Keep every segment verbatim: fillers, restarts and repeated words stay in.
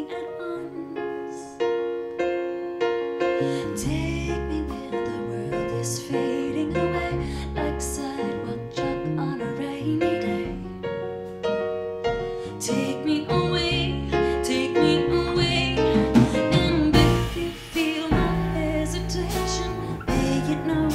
me at once. Take me where the world is fading away, like sidewalk chalk on a rainy day. Take me away, take me away, and if you feel my hesitation, make it known.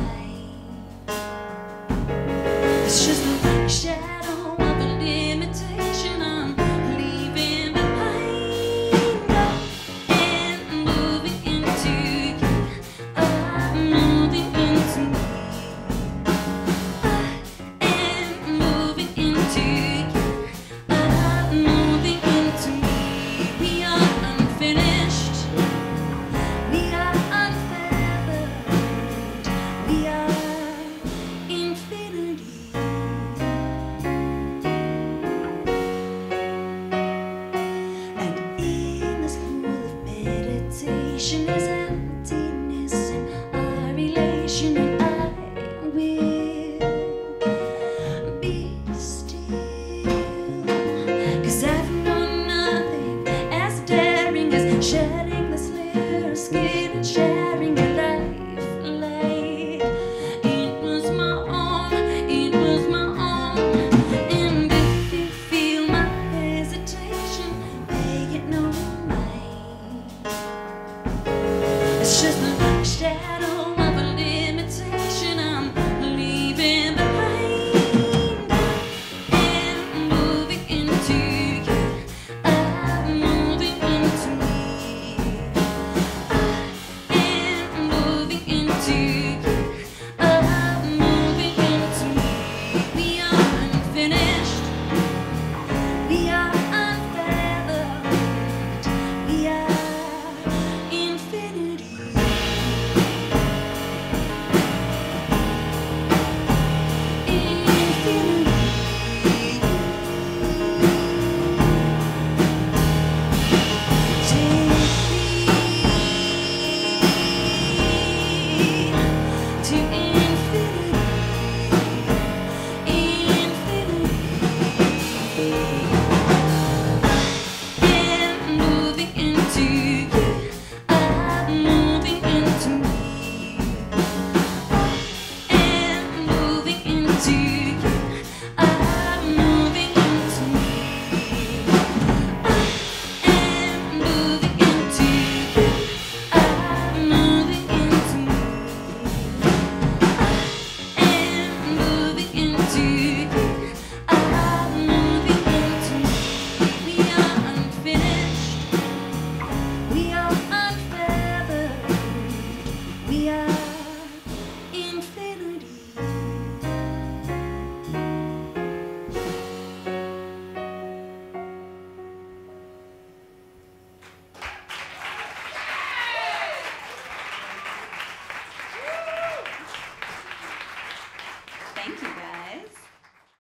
It's just a shadow of a limitation I'm leaving behind. And moving into you, I'm moving into me. I am moving into you, I'm moving into me. We are unfinished, we are unfeathered, we are infinity. Meditation is emptiness in our relation, and I will be still, 'cause I've known nothing as daring as shedding